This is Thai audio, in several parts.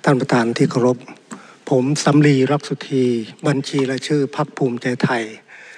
ท่านประธานที่เคารพผมสำลีรักสุธีบัญชีรายชื่อพรรคภูมิใจไทย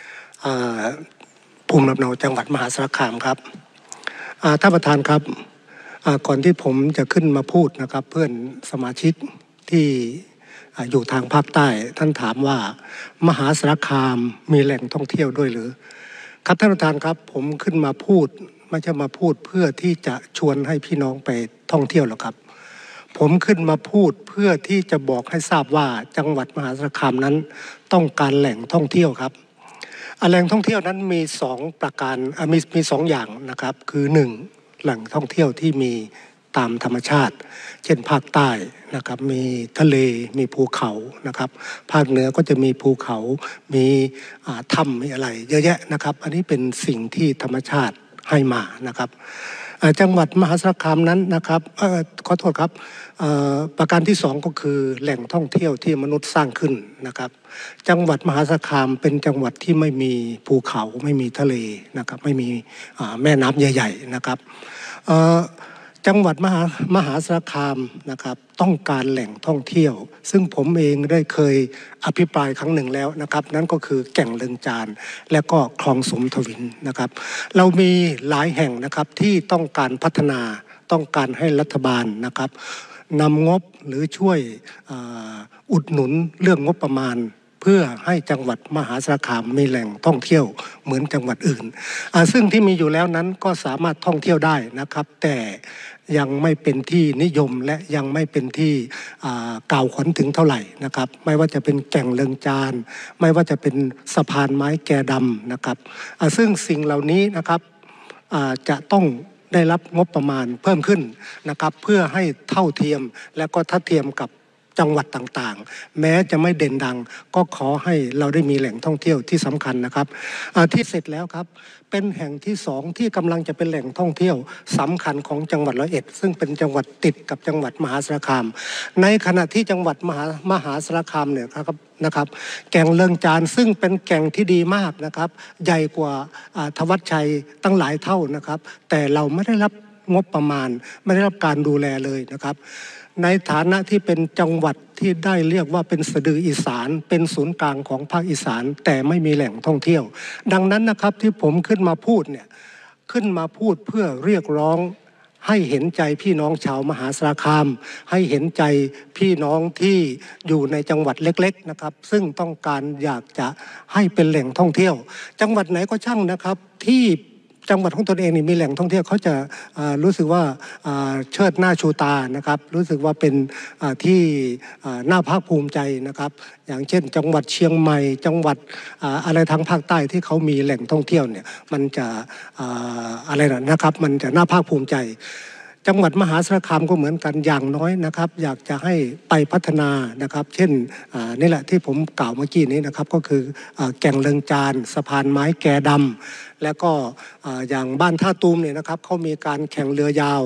ภูมิลำเนาจังหวัดมหาสารคามครับท่านประธานครับก่อนที่ผมจะขึ้นมาพูดนะครับเพื่อนสมาชิกที่อยู่ทางภาคใต้ท่านถามว่ามหาสารคามมีแหล่งท่องเที่ยวด้วยหรือครับท่านประธานครับผมขึ้นมาพูดไม่ใช่มาพูดเพื่อที่จะชวนให้พี่น้องไปท่องเที่ยวหรอกครับผมขึ้นมาพูดเพื่อที่จะบอกให้ทราบว่าจังหวัดมหาสารคามนั้นต้องการแหล่งท่องเที่ยวครับแหล่งท่องเที่ยวนั้นมี2ประการมี2อย่างนะครับคือ1แหล่งท่องเที่ยวที่มีตามธรรมชาติเช่นภาคใต้นะครับมีทะเลมีภูเขานะครับภาคเหนือก็จะมีภูเขามีถ้ำมีอะไรเยอะแยะนะครับอันนี้เป็นสิ่งที่ธรรมชาติให้มานะครับจังหวัดมหาสารคามนั้นนะครับขอโทษครับประการที่2ก็คือแหล่งท่องเที่ยวที่มนุษย์สร้างขึ้นนะครับจังหวัดมหาสารคามเป็นจังหวัดที่ไม่มีภูเขาไม่มีทะเลนะครับไม่มีแม่น้ำใหญ่ๆนะครับจังหวัดมหาสารคามนะครับต้องการแหล่งท่องเที่ยวซึ่งผมเองได้เคยอภิปรายครั้งหนึ่งแล้วนะครับนั่นก็คือแก่งเลิงจานและก็คลองสมทวินนะครับเรามีหลายแห่งนะครับที่ต้องการพัฒนาต้องการให้รัฐบาลนะครับนำงบหรือช่วยอุดหนุนเรื่องงบประมาณเพื่อให้จังหวัดมหาสารคามมีแหล่งท่องเที่ยวเหมือนจังหวัดอื่นซึ่งที่มีอยู่แล้วนั้นก็สามารถท่องเที่ยวได้นะครับแต่ยังไม่เป็นที่นิยมและยังไม่เป็นที่กล่าวขวัญถึงเท่าไหร่นะครับไม่ว่าจะเป็นแก่งเลิงจานไม่ว่าจะเป็นสะพานไม้แกดำนะครับซึ่งสิ่งเหล่านี้นะครับจะต้องได้รับงบประมาณเพิ่มขึ้นนะครับเพื่อให้เท่าเทียมและก็ทัดเทียมกับจังหวัดต่างๆแม้จะไม่เด่นดังก็ขอให้เราได้มีแหล่งท่องเที่ยวที่สำคัญนะครับที่เสร็จแล้วครับเป็นแห่งที่2ที่กำลังจะเป็นแหล่งท่องเที่ยวสำคัญของจังหวัด101ซึ่งเป็นจังหวัดติดกับจังหวัดมหาสารคามในขณะที่จังหวัดมหาสารคามเนี่ยนะครับแก่งเลิงจานซึ่งเป็นแก่งที่ดีมากนะครับใหญ่กว่าทวัชชัยตั้งหลายเท่านะครับแต่เราไม่ได้รับงบประมาณไม่ได้รับการดูแลเลยนะครับในฐานะที่เป็นจังหวัดที่ได้เรียกว่าเป็นสะดืออีสานเป็นศูนย์กลางของภาคอีสานแต่ไม่มีแหล่งท่องเที่ยวดังนั้นนะครับที่ผมขึ้นมาพูดเนี่ยขึ้นมาพูดเพื่อเรียกร้องให้เห็นใจพี่น้องชาวมหาสารคามให้เห็นใจพี่น้องที่อยู่ในจังหวัดเล็กๆนะครับซึ่งต้องการอยากจะให้เป็นแหล่งท่องเที่ยวจังหวัดไหนก็ช่างนะครับที่จังหวัดของตนเองนี่มีแหล่งท่องเที่ยวเขาจะรู้สึกว่าเชิดหน้าชูตานะครับรู้สึกว่าเป็นที่น่าภาคภูมิใจนะครับอย่างเช่นจังหวัดเชียงใหม่จังหวัดอะไรทางภาคใต้ที่เขามีแหล่งท่องเที่ยวเนี่ยมันจะอะไรนะครับมันจะน่าภาคภูมิใจจังหวัดมหาสารคามก็เหมือนกันอย่างน้อยนะครับอยากจะให้ไปพัฒนานะครับเช่นนี่แหละที่ผมกล่าวเมื่อกี้นี้นะครับก็คือแก่งเลิงจานสะพานไม้แกดำและก็อย่างบ้านท่าตูมเนี่ยนะครับเขามีการแข่งเรือยาว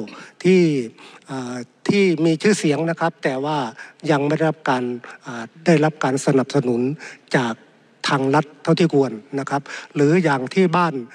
ที่มีชื่อเสียงนะครับแต่ว่ายังไม่ได้รับการสนับสนุนจากทางรัฐเท่าที่ควรนะครับหรืออย่างที่บ้าน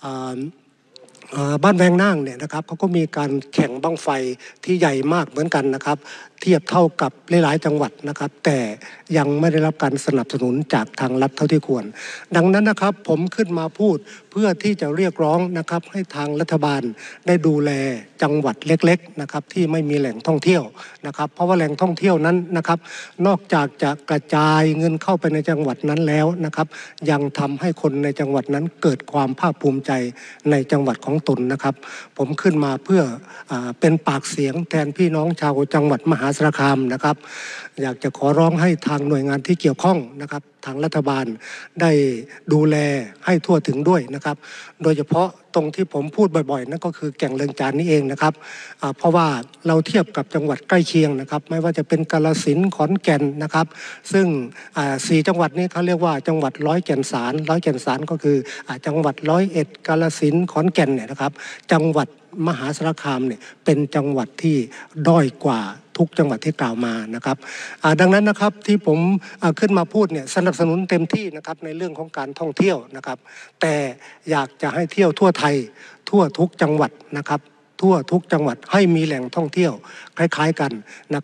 แวงนางเนี่ยนะครับเขาก็มีการแข่งบั้งไฟที่ใหญ่มากเหมือนกันนะครับเทียบเท่ากับหลายๆจังหวัดนะครับแต่ยังไม่ได้รับการสนับสนุนจากทางรัฐเท่าที่ควรดังนั้นนะครับผมขึ้นมาพูดเพื่อที่จะเรียกร้องนะครับให้ทางรัฐบาลได้ดูแลจังหวัดเล็กๆนะครับที่ไม่มีแหล่งท่องเที่ยวนะครับเพราะว่าแหล่งท่องเที่ยวนั้นนะครับนอกจากจะกระจายเงินเข้าไปในจังหวัดนั้นแล้วนะครับยังทำให้คนในจังหวัดนั้นเกิดความภาคภูมิใจในจังหวัดของตนนะครับผมขึ้นมาเพื่อเป็นปากเสียงแทนพี่น้องชาวจังหวัดมหาสารคามนะครับอยากจะขอร้องให้ทางหน่วยงานที่เกี่ยวข้องนะครับทางรัฐบาลได้ดูแลให้ทั่วถึงด้วยนะครับโดยเฉพาะตรงที่ผมพูดบ่อยๆนั่นก็คือแก่งเลิงจานนี่เองนะครับเพราะว่าเราเทียบกับจังหวัดใกล้เคียงนะครับไม่ว่าจะเป็นกาฬสินธุ์ขอนแก่นนะครับซึ่ง4จังหวัดนี้เขาเรียกว่าจังหวัดร้อยแก่นสารก็คือจังหวัด101กาฬสินธุ์ขอนแก่นเนี่ยนะครับจังหวัดมหาสารคามเนี่ยเป็นจังหวัดที่ด้อยกว่าทุกจังหวัดที่กล่าวมานะครับดังนั้นนะครับที่ผมขึ้นมาพูดเนี่ยสนับสนุนเต็มที่นะครับในเรื่องของการท่องเที่ยวนะครับแต่อยากจะให้เที่ยวทั่วไทยทั่วทุกจังหวัดนะครับทั่วทุกจังหวัดให้มีแหล่งท่องเที่ยวคล้ายๆกันนะครับ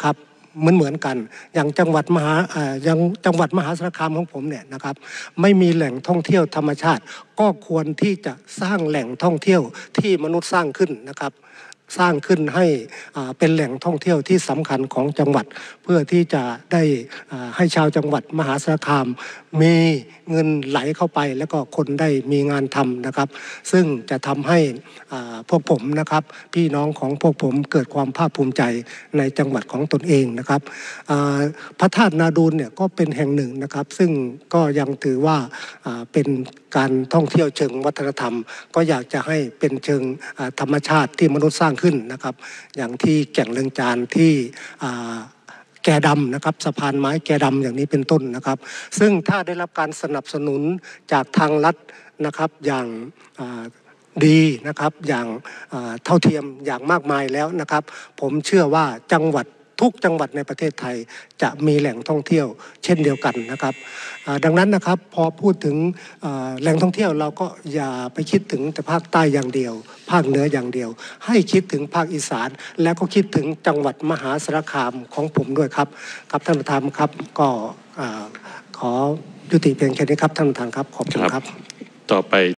เหมือนกันอย่างจังหวัดมหาสารคามของผมเนี่ยนะครับไม่มีแหล่งท่องเที่ยวธรรมชาติก็ควรที่จะสร้างแหล่งท่องเที่ยวที่มนุษย์สร้างขึ้นนะครับสร้างขึ้นให้เป็นแหล่งท่องเที่ยวที่สำคัญของจังหวัดเพื่อที่จะได้ให้ชาวจังหวัดมหาสารคามมีเงินไหลเข้าไปแล้วก็คนได้มีงานทำนะครับซึ่งจะทำให้พวกผมนะครับพี่น้องของพวกผมเกิดความภาคภูมิใจในจังหวัดของตนเองนะครับพระธาตุนาดูลเนี่ยก็เป็นแห่งหนึ่งนะครับซึ่งก็ยังถือว่าเป็นการท่องเที่ยวเชิงวัฒนธรรมก็อยากจะให้เป็นเชิงธรรมชาติที่มนุษย์สร้างขึ้นนะครับอย่างที่แก่งเรืองจานที่แกดำนะครับสะพานไม้แกดำอย่างนี้เป็นต้นนะครับซึ่งถ้าได้รับการสนับสนุนจากทางรัฐนะครับอย่างดีนะครับอย่างเท่าเทียมอย่างมากมายแล้วนะครับผมเชื่อว่าทุกจังหวัดในประเทศไทยจะมีแหล่งท่องเที่ยวเช่นเดียวกันนะครับดังนั้นนะครับพอพูดถึงแหล่งท่องเที่ยวเราก็อย่าไปคิดถึงแต่ภาคใต้อย่างเดียวภาคเหนืออย่างเดียวให้คิดถึงภาคอีสานแล้วก็คิดถึงจังหวัดมหาสารคามของผมด้วยครับครับท่านประธานครับก็ขอยุติเพียงแค่นี้ครับท่านประธานครับขอบคุณครับต่อไป